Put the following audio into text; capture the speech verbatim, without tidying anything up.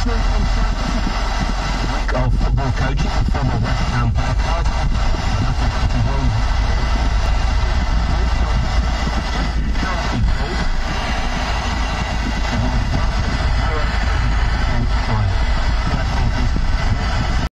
week of football coaching and former West Ham player card.